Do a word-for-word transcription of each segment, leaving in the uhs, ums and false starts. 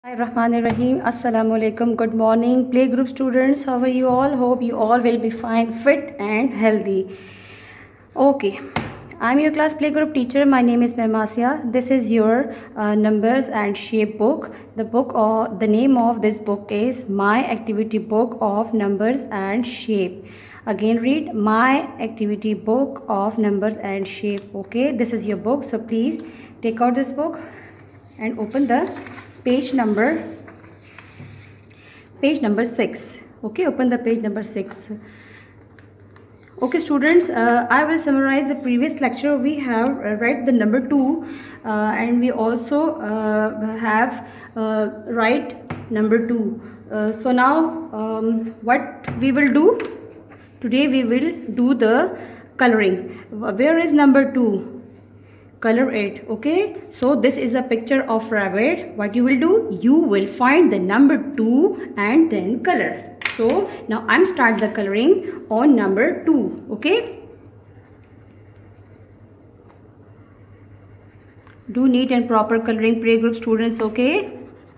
Rahim. Assalamu alaikum. Good morning, playgroup students. How are you all? Hope you all will be fine, fit and healthy. Okay, I'm your class playgroup teacher. My name is Memasia. This is your uh, numbers and shape book. The book or the name of this book is My Activity Book of Numbers and Shape. Again, read My Activity Book of Numbers and Shape. Okay, this is your book. So please take out this book and open the page number page number six. Okay, open the page number six. Okay students, uh, I will summarize the previous lecture. We have uh, read the number two uh, and we also uh, have uh, write number two. Uh, so now um, what we will do today, we will do the coloring. Where is number two? Color it. Okay, so this is a picture of rabbit. What you will do, you will find the number two and then color. So now I'm start the coloring on number two. Okay, do neat and proper coloring, playgroup students. Okay,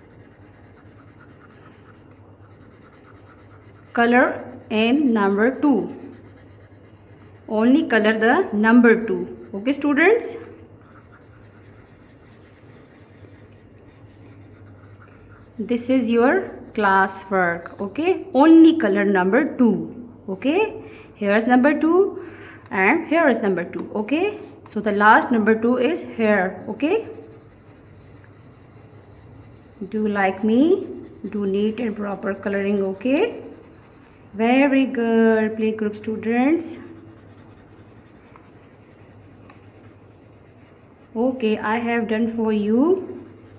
color in number two, only color the number two. Okay students, this is your class work. Okay, only color number two. Okay, here's number two and here is number two. Okay, so the last number two is here. Okay, do like me, do neat and proper coloring. Okay, very good, playgroup students. Okay, I have done for you.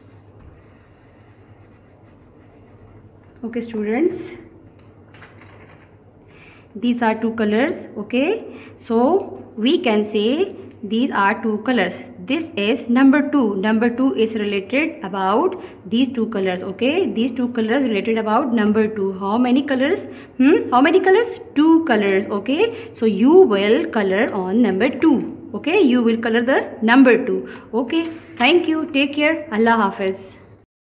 Okay students, these are two colors. Okay, so we can say these are two colors. This is number two. Number two is related about these two colors. Okay, these two colors related about number two. How many colors? Hmm? How many colors? Two colors. Okay, so you will color on number two. Okay, you will color the number two. Okay, thank you. Take care. Allah Hafiz.